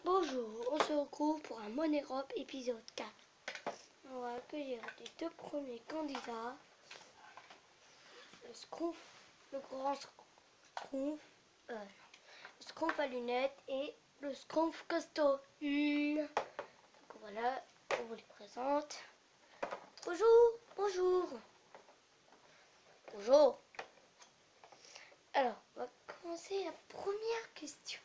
Bonjour, on se retrouve pour un Monérop épisode 4. On va accueillir les deux premiers candidats. Le Schtroumpf, le grand Schtroumpf, le Schtroumpf à lunettes et le Schtroumpf costaud. Donc voilà, on vous les présente. Bonjour, bonjour. Bonjour. Alors, on va commencer la première question.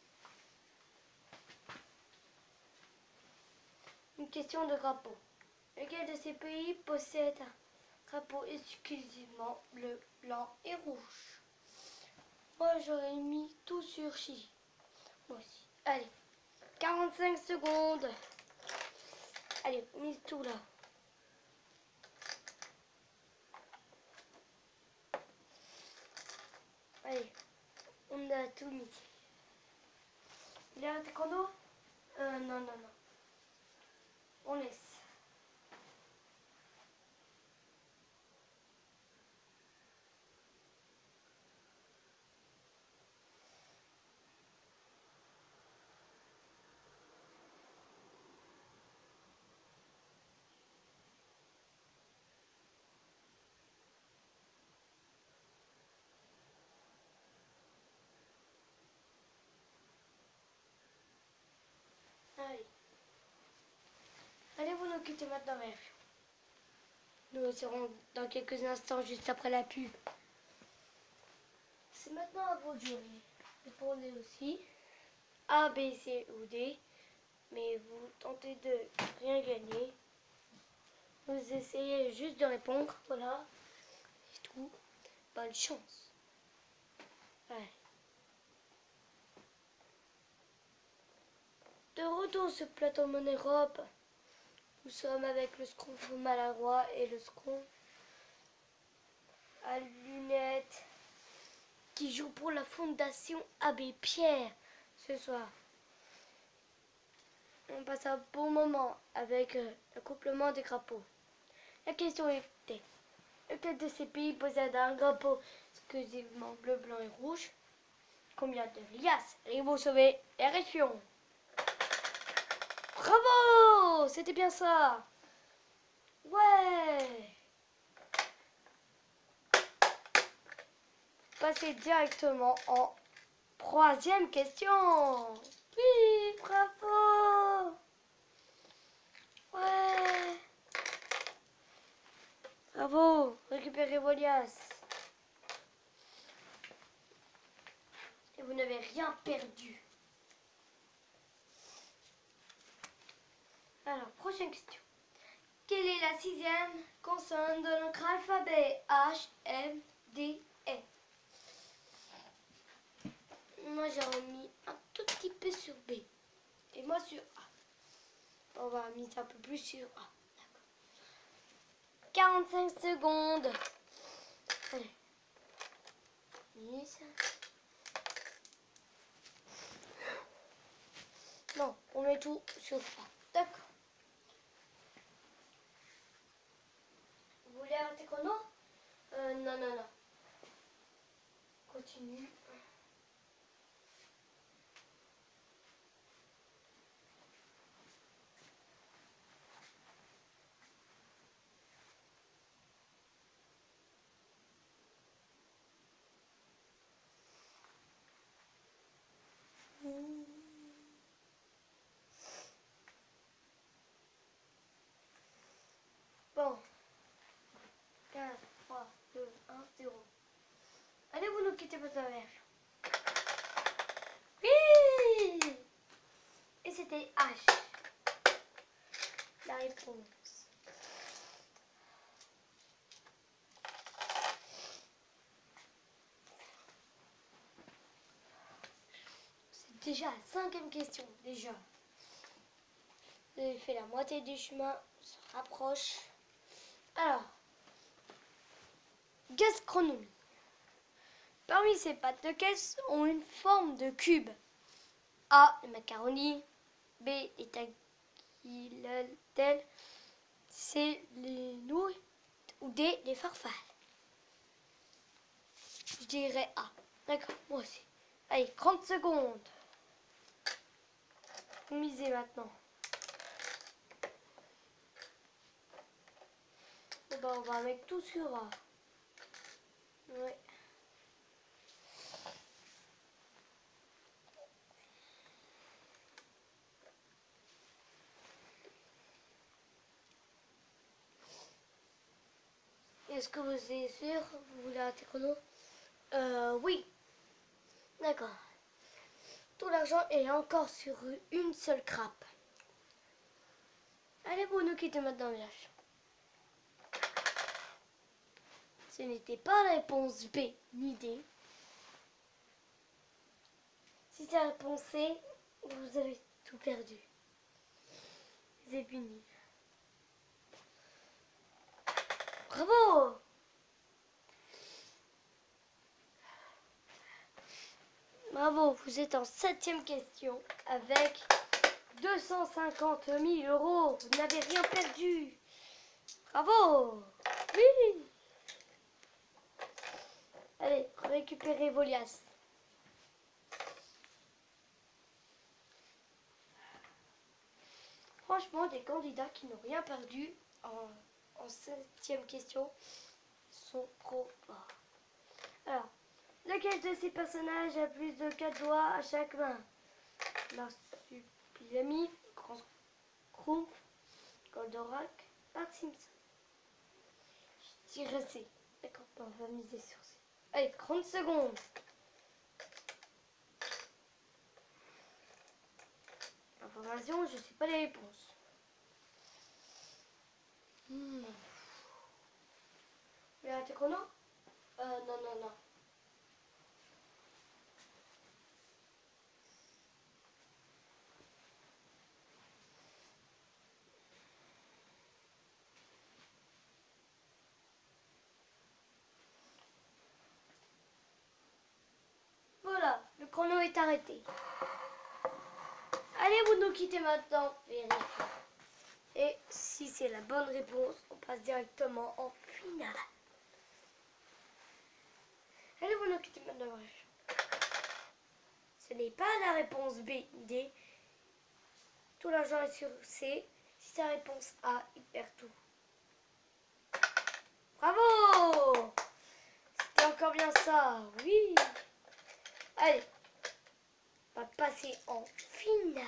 Une question de drapeau. Lequel de ces pays possède un drapeau exclusivement bleu, blanc et rouge? Moi, j'aurais mis tout sur Chili. Moi aussi. Allez, 45 secondes. Allez, on mise tout là. Allez, on a tout mis. Il est un taekwondo? Non. On laisse. Allez. Allez, vous nous quittez maintenant, mère. Nous serons dans quelques instants, juste après la pub. C'est maintenant à vous de jouer. Répondez aussi. A, B, C ou D. Mais vous tentez de rien gagner. Vous essayez juste de répondre. Voilà. C'est tout. Bonne chance. Ouais. De retour sur plateau Monérop. Nous sommes avec le Schtroumpf maladroit et le Schtroumpf à lunettes qui joue pour la Fondation Abbé Pierre ce soir. On passe un bon moment avec l'accouplement des crapauds. La question était: lequel de ces pays possède un drapeau exclusivement bleu, blanc et rouge? Combien de liasses allez-vous sauver les régions? Bravo! C'était bien ça! Ouais! Passez directement en troisième question. Oui, bravo! Ouais! Bravo! Récupérez vos liasses. Et vous n'avez rien perdu. Alors, prochaine question. Quelle est la sixième consonne de notre alphabet? H, M, D, E. Moi, j'aurais mis un tout petit peu sur B. Et moi sur A. On va mettre un peu plus sur A. D'accord. 45 secondes. Allez. Mise. Non, on met tout sur A. D'accord. Vous voulez arrêter chrono? Non. Continue. Bon. 15, 3, 2, 1, 0. Allez, vous nous quittez votre verre. Oui! Et c'était H. La réponse. C'est déjà la cinquième question. Déjà. Vous avez fait la moitié du chemin. On se rapproche. Alors. Gastronomie. Parmi ces pâtes de caisse ont une forme de cube. A, les macaronis. B, les tagliatelles. C, les nouilles. Ou D, les farfales. Je dirais A. D'accord, moi aussi. Allez, 30 secondes. Faut miser maintenant. Bon, bah, on va mettre tout sur A. Ouais. Est-ce que vous êtes sûr? Vous voulez un chrono? Oui. D'accord. Tout l'argent est encore sur une seule crappe. Allez, vous nous quittez maintenant, village. Ce n'était pas la réponse B ni D. Si c'est la réponse C, vous avez tout perdu. C'est fini. Bravo! Bravo, vous êtes en 7e question avec 250 000 €. Vous n'avez rien perdu. Bravo! Oui! Allez, récupérez vos liasses. Franchement, des candidats qui n'ont rien perdu en 7e question sont trop forts. Alors, lequel de ces personnages a plus de 4 doigts à chaque main? Marsupilami, Grand Schtroumpf, Goldorak, Bart Simpson. Je dirais C. D'accord, on va miser sur C. Allez, 30 secondes. Information, je ne sais pas les réponses. Mais un chrono? Non. Voilà, le chrono est arrêté. Allez, vous nous quittez maintenant. Vérifiez. Et si c'est la bonne réponse, on passe directement en finale. Allez, vous nous quittez maintenant. Ce n'est pas la réponse B ni D. Tout l'argent est sur C. Si c'est la réponse A, il perd tout. Bravo! C'était encore bien ça, oui. Allez, on va passer en finale.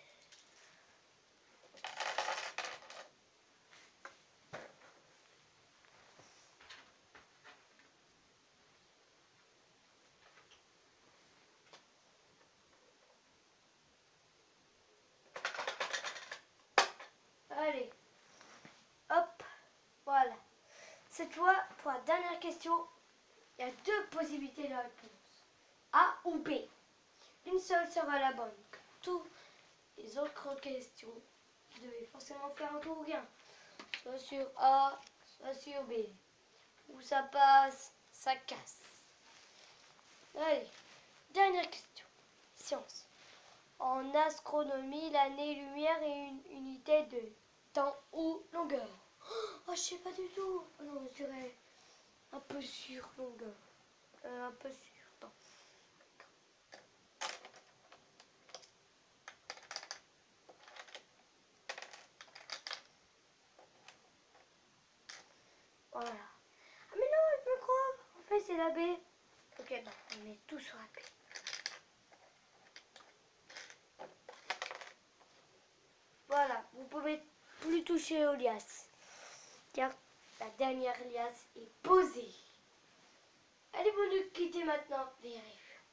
Allez, hop, voilà. Cette fois, pour la dernière question, il y a 2 possibilités de réponse. A ou B. Une seule sera la bonne. Toutes les autres questions, vous devez forcément faire un tour ou rien. Soit sur A, soit sur B. Où ça passe, ça casse. Allez, dernière question. Science. En astronomie, l'année-lumière est une unité de temps ou longueur. Oh, je sais pas du tout. Oh non, je dirais un peu sur longueur. Un peu sur temps. Voilà. Ah mais non, je me crois. En fait, c'est la B. Ok, bon, on met tout sur la B. Voilà, vous pouvez plus toucher aux liasses. Car la dernière liasse est posée. Allez, vous nous quittez maintenant. Vérifiez.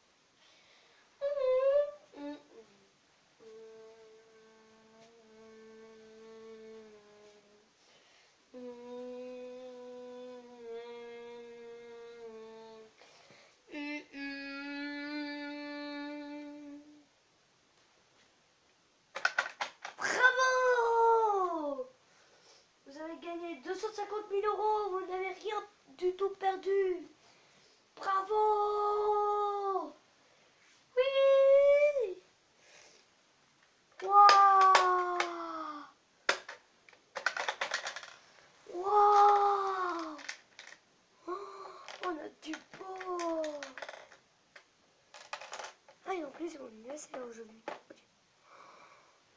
Bravo! Vous avez gagné 250 000 €. Vous n'avez rien du tout perdu. Bravo! Oui! Waouh! Waouh! On a du beau! Ah, et en plus, on est assez là aujourd'hui.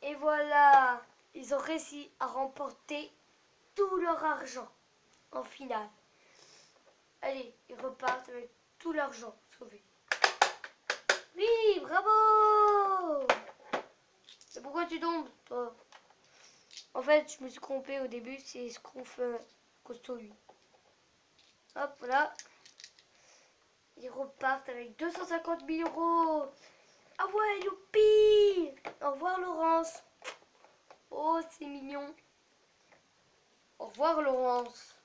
Et voilà, ils ont réussi à remporter tout leur argent en finale. Allez, ils repartent avec tout l'argent sauvé. Oui, bravo! Mais pourquoi tu tombes, toi? En fait, je me suis trompée au début, c'est Schtroumpf costaud, lui. Hop, voilà. Ils repartent avec 250 000 euros. Ah ouais, youpi! Au revoir, Laurence. Oh, c'est mignon. Au revoir, Laurence.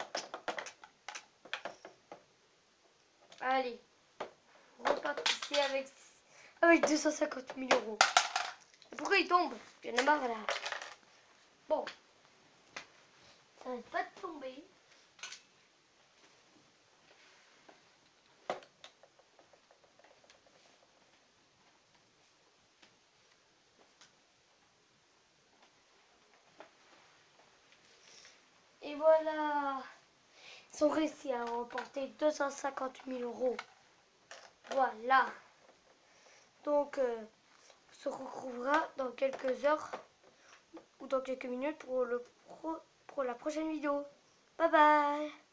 Allez, repartissez avec 250 000 euros. Et pourquoi il tombe? Il y en a marre là. Bon, ça n'arrête pas de tomber. Et voilà. Ils ont réussi à remporter 250 000 euros. Voilà. Donc, on se retrouvera dans quelques heures ou dans quelques minutes pour la prochaine vidéo. Bye bye.